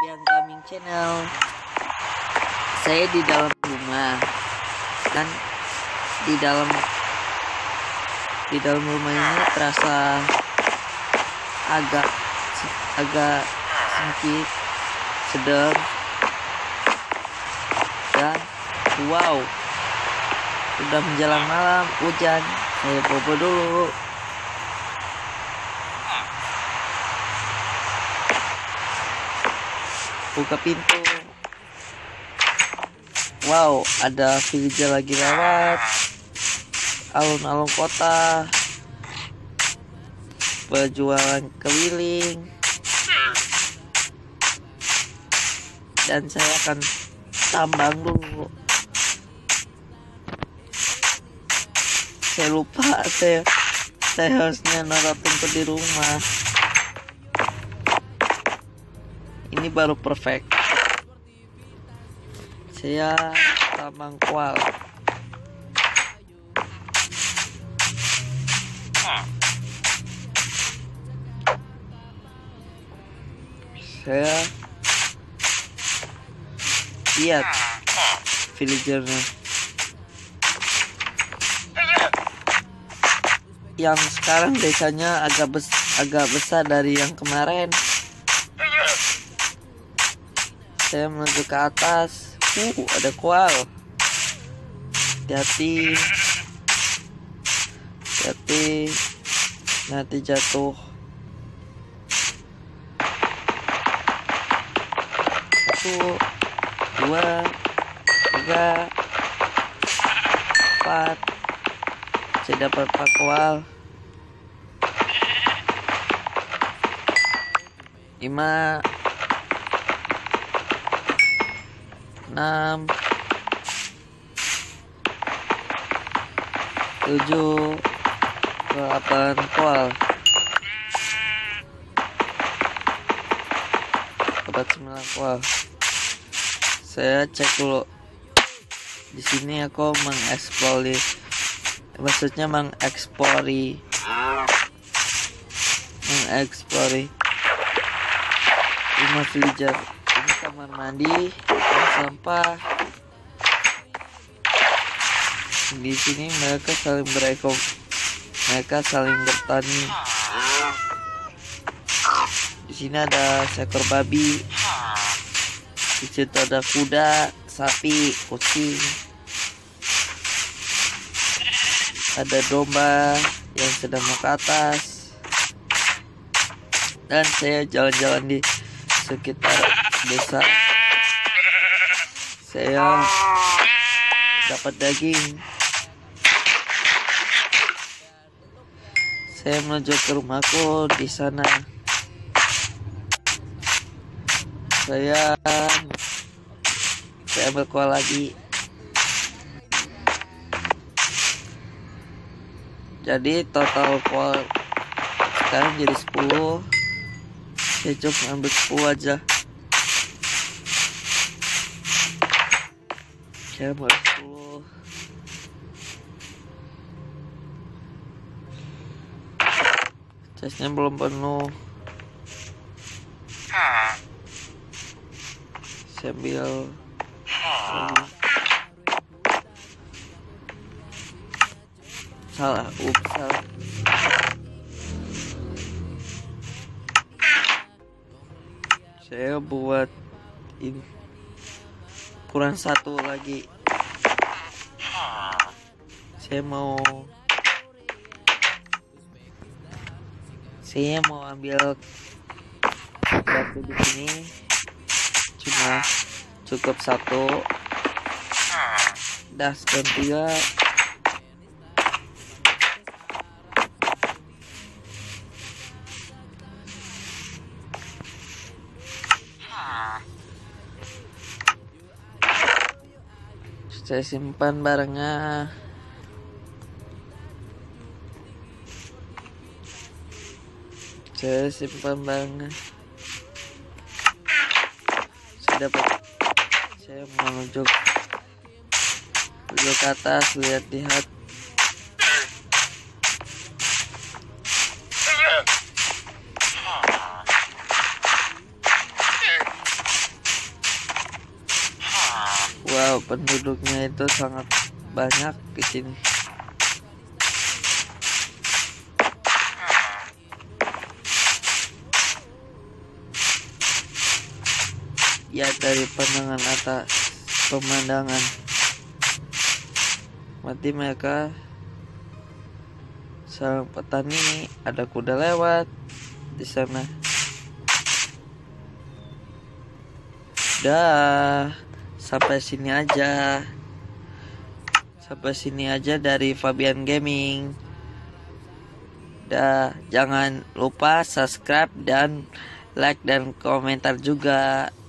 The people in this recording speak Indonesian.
Biang Gaming Channel. Saya di dalam rumah, kan di dalam rumah ini terasa agak sempit, sedang, dan wow, udah menjelang malam, hujan. Saya bobo dulu. Buka pintu. Wow, ada villager lagi lewat. Alun-alun kota. Berjualan keliling. Dan saya akan tambang dulu. Saya lupa, saya harusnya naratin ke di rumah. Ini baru perfect. Saya tambang kual. Saya lihat villagernya yang sekarang desanya agak besar dari yang kemarin. Saya menuju ke atas. Ada kual. Hati-hati, nanti jatuh. 1, 2, 3, 4. Saya dapat 4 kual. 5, 6, 7, 8 kual. Dapat 9 kual. Saya cek dulu. Di sini aku mengeksplori, maksudnya mengeksplori 5 villager. Ini kamar mandi, sampah. Di sini mereka saling bertani. Di sini ada seekor babi. Di situ ada kuda, sapi, kucing. Ada domba yang sedang mau ke atas. Dan saya jalan-jalan di sekitar desa. Saya dapat daging. Saya menuju ke rumahku di sana. Saya ambil kual lagi. Jadi total kual sekarang jadi 10. Saya cukup ambil 10 aja. Saya ambil 10. Chestnya belum penuh. Saya ambil salah. Saya buat ini kurang 1 lagi. Saya mau ambil batu di sini. Cuma cukup 1. Das dan 3. Saya simpan barangnya. Saya dapat. Saya menuju ke atas, lihat. penduduknya itu sangat banyak di sini. Ya, dari pandangan atas pemandangan mati mereka seorang petani, ada kuda lewat di sana. Dah, sampai sini aja dari Fabian Gaming. Dah, jangan lupa subscribe dan like dan komentar juga.